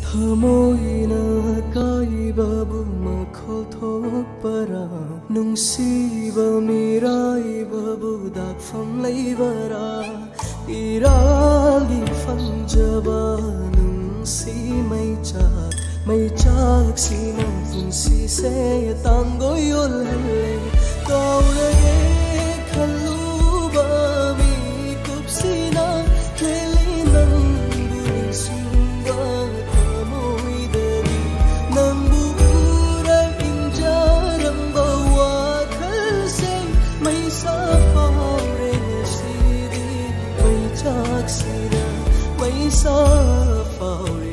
Hamoina kaibabu makhothokpara nungsiba miraibabu dakfam leibara irali fangjaba nungsi maichak sina punsi se tangoyol hele kaurage khaluba mi kupsina khelinang buningsunga sa phao